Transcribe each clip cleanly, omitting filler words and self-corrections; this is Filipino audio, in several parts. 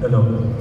Hello.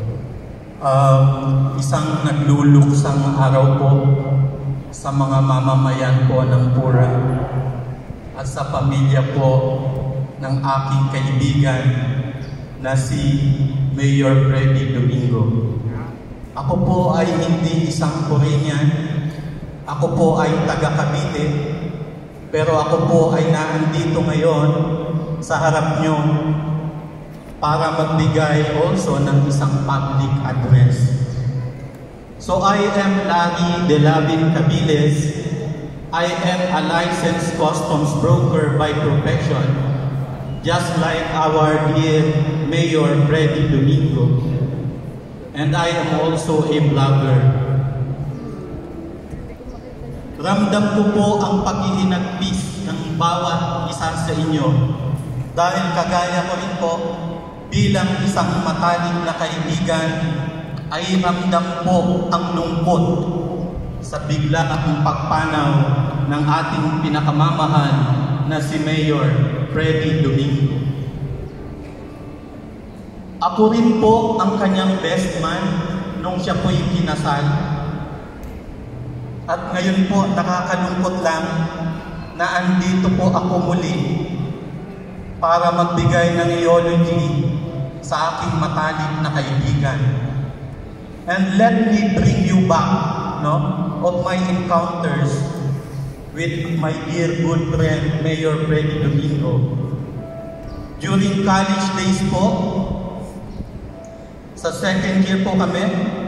Isang nagluluksang araw po sa mga mamamayan po ng Pura at sa pamilya po ng aking kaibigan na si Mayor Freddy Domingo. Ako po ay hindi isang Korean, ako po ay taga Cavite, pero ako po ay naandito ngayon sa harap nyo para magbigay also ng isang public address. So I am Larry Delavin Cabiles. I am a licensed customs broker by profession, just like our dear Mayor Freddy Domingo. And I am also a blogger. Ramdam ko po ang paghihinagpis ng bawat isa sa inyo dahil kagaya ko rin po bilang isang matalik na kaibigan ay ramdam po ang lungkot sa biglaang pagpanaw ng ating pinakamamahal na si Mayor Freddy Domingo. Ako rin po ang kanyang best man nung siya po'y kinasal. At ngayon po nakakalungkot lang na andito po ako muli para magbigay ng eulogy sa aking matalik na kaibigan. And let me bring you back of my encounters with my dear good friend Mayor Freddy Domingo. During college days po, sa second year po kami,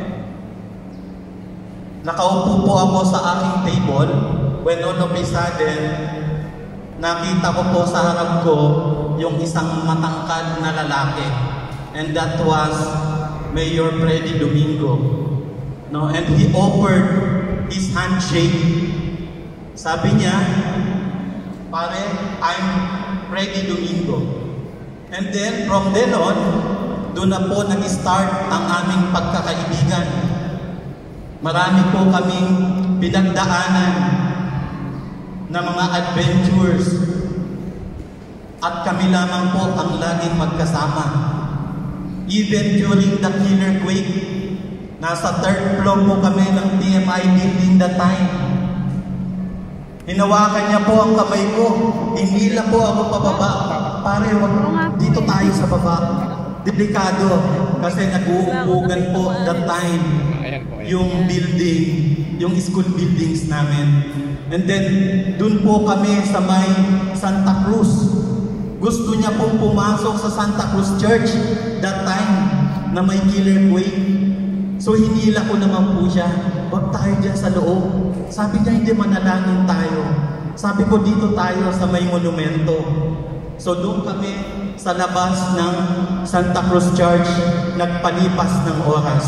nakaupo po ako sa aking table when all of a sudden, nakita ko po sa harap ko yung isang matangkad na lalaki. And that was Mayor Freddy Domingo. And he offered his handshake. Sabi niya, pare, I'm Freddy Domingo. And then, from then on, doon na po nag-start ang aming pagkakaibigan. Marami po kaming pinagdaanan na mga adventures at kami lamang po ang laging magkasama. Even during the killer quake, nasa third floor po kami ng TMI building that time. Hinawakan niya po ang kamay ko, hinila po ako pababa. Pare, dito tayo sa baba. Delikado kasi nag-uubugan po that time yung building, yung school buildings namin. And then, dun po kami sa may Santa Cruz. Gusto niya pong pumasok sa Santa Cruz Church that time na may killer quake. So hinila ko naman po siya, wag tayo dyan sa loob. Sabi niya, hindi, manalangin tayo. Sabi ko, dito tayo sa may monumento. So doon kami sa labas ng Santa Cruz Church, nagpalipas ng oras.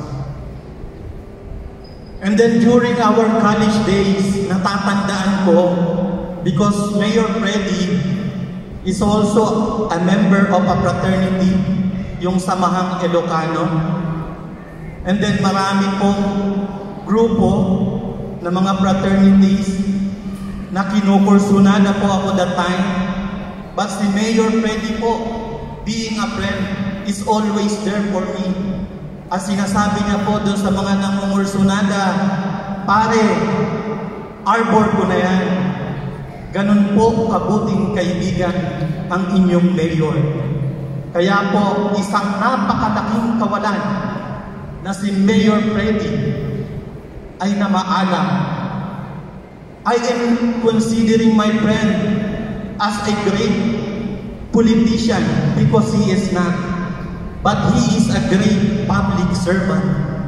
And then during our college days, natatandaan ko, because Mayor Freddy is also a member of a fraternity, yung Samahang Ilocano. And then marami pong grupo na mga fraternities na kinukursunan na po ako that time. But si Mayor Freddy po, being a friend, is always there for me. As sinasabi niya po doon sa mga nangungursunada, pare, arbor ko na yan. Ganun po kabuting kaibigan ang inyong mayor. Kaya po, isang napakalaking kawalan na si Mayor Freddy ay namaalam. I am considering my friend as a great politician because he is not. But he is a great public servant.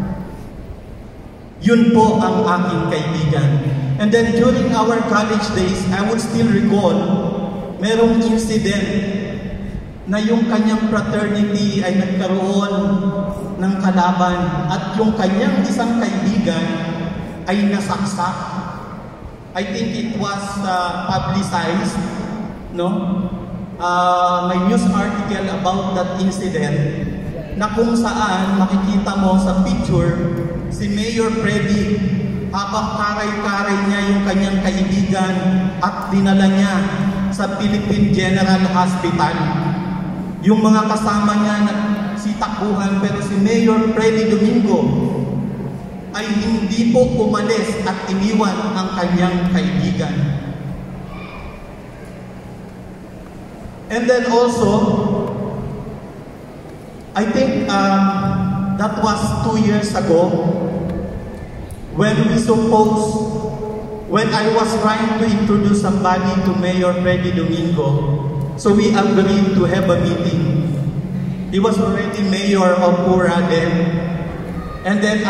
Yun po ang aking kaibigan. And then during our college days, I would still recall, merong incident na yung kanyang fraternity ay nagkaroon ng kalaban at yung kanyang isang kaibigan ay nasaksak. I think it was publicized, may news article about that incident na kung saan makikita mo sa picture si Mayor Freddy habang karay-karay niya yung kanyang kaibigan at dinala niya sa Philippine General Hospital. Yung mga kasama niya si takbuhan, pero si Mayor Freddy Domingo ay hindi po umalis at iniwan ang kanyang kaibigan. And then also, I think that was 2 years ago when I was trying to introduce somebody to Mayor Freddy Domingo. So we agreed to have a meeting. He was already mayor of Pura then. And then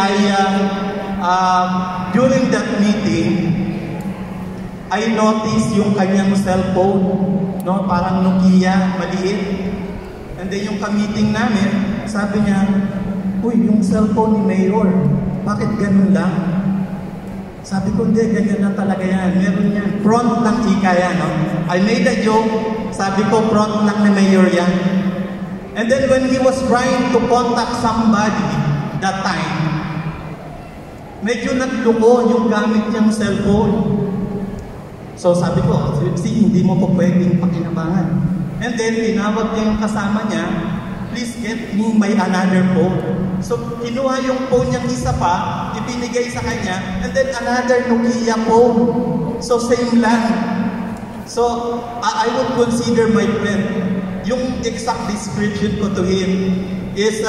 during that meeting, I noticed yung kanyang cellphone, no? Parang Nokia, maliit. And then yung ka-meeting namin, sabi niya, uy, yung cellphone ni Mayor, bakit ganun lang? Sabi ko, hindi, ganyan na talaga yan. Meron yan. Front ng ika yan, no? I made a joke. Sabi ko, front lang ni Mayor yan. And then when he was trying to contact somebody that time, medyo nagluko yung gamit niyang cellphone. So sabi ko, hindi mo po pwedeng pakinabangan. And then tinawag niya yung kasama niya, please get me my another phone. So kinuha yung phone niyang isa pa, ibinigay sa kanya, and then another Nokia phone. So same lang. So I would consider my friend, yung exact description ko to him is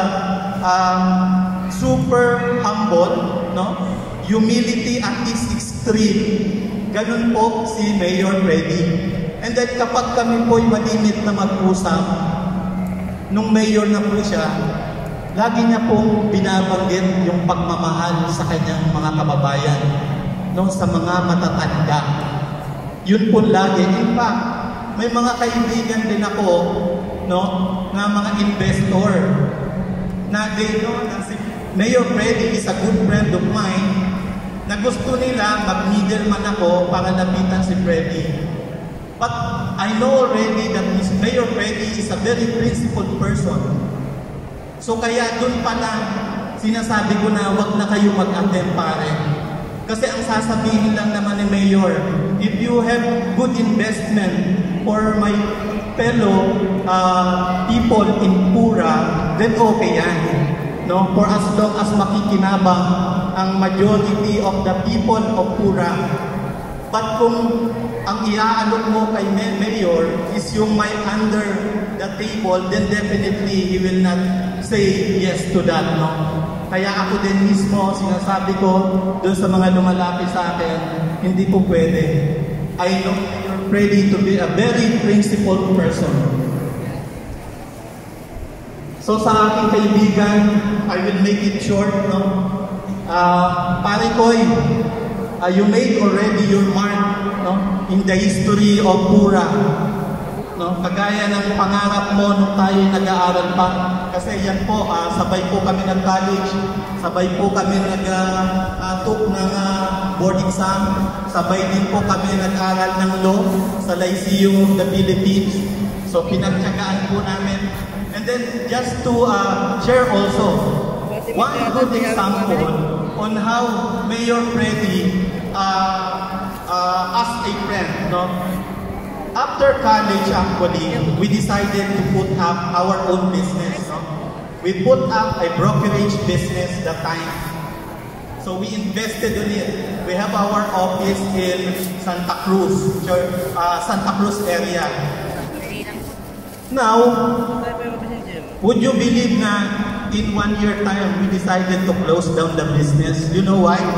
super humble, no? Humility at its extreme. Ganun po si Mayor Freddy. And then kapag kami po'y malimit na mag-usap, nung mayor na po siya, lagi niya pong binabanggit yung pagmamahal sa kanyang mga kababayan, no? Sa mga matatanda. Yun po lagi. In fact, may mga kaibigan din ako, no, na mga investor na they know na si Mayor Freddy is a good friend of mine, na gusto nila mag-middleman ako para lapitan si Freddy. But I know already that Mayor Freddy is a very principled person. So kaya dun pa lang sinasabi ko na wag na kayo mag-attend pare. Kasi ang sasabihin lang naman ni Mayor, if you have good investment for my fellow people in Pura, then okay yan. No? For as long as makikinabang ang majority of the people of Pura. But kung ang iaalok mo kay Mayor is yung may under the table, then definitely he will not say yes to that. No? Kaya ako din mismo, sinasabi ko doon sa mga lumalapit sa akin, hindi po pwede. I know Mayor Freddy to be a very principled person. So sa aking kaibigan, I will make it short, no? Pare Koy, you made already your mark, no? In the history of Pura. No? Kagaya ng pangarap mo nung tayo nag-aaral pa. Kasi yan po, sabay po kami nag-college, sabay po kami nag-took ng board exam, sabay din po kami nag-aral ng law sa Lyceum of the Philippines. So pinagtyagaan po namin. And then just to share also, one good example on how Mayor Freddy as a friend, no? After college, actually, we decided to put up our own business. No? We put up a brokerage business that time. So we invested in it. We have our office in Santa Cruz area. Now, would you believe na in 1 year time, we decided to close down the business? You know why?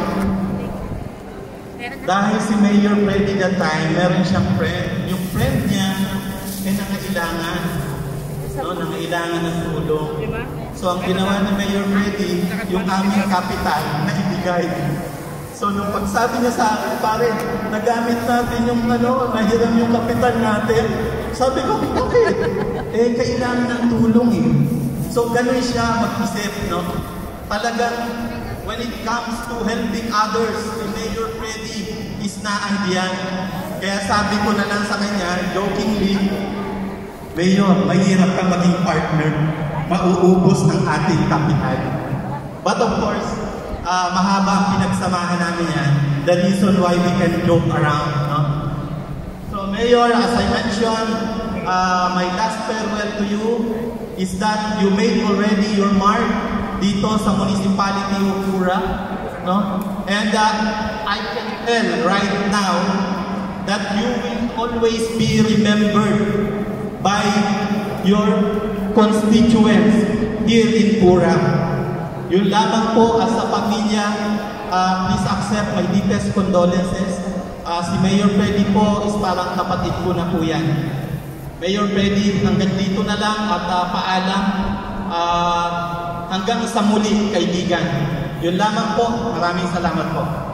Dahil si Mayor Freddy that time, meron siyang friend. Yung friend niya ay nangailangan. No, nangailangan ng tulong. So ang ginawa ni Mayor Freddy, yung aming capital na ibigay. So nung pagsabi niya sa akin, pare, nagamit natin yung nahiram yung capital natin. Sabi ko, okay. Kailangan ng tulong eh. So ganun siya mag-isip, no? Talagang when it comes to helping others, si Mayor Freddy is naandiyan. Kaya sabi ko na lang sa kanya, jokingly, Mayor, mahirap ka maging partner. Mauubos ng ating kapital. But of course, mahaba ang pinagsamahan namin yan. The reason why we can joke around. No? So Mayor, as I mentioned, my last farewell to you is that you made already your mark dito sa municipality of Pura, no? And I can tell right now that you will always be remembered by your constituents here in Pura. Yun lamang po as a pamilya, please accept my deepest condolences. Si Mayor Freddy po is parang kapatid ko na po yan. Mayor Freddy, hanggang dito na lang at paalam. Hanggang sa muli, kaibigan. Yun lamang po. Maraming salamat po.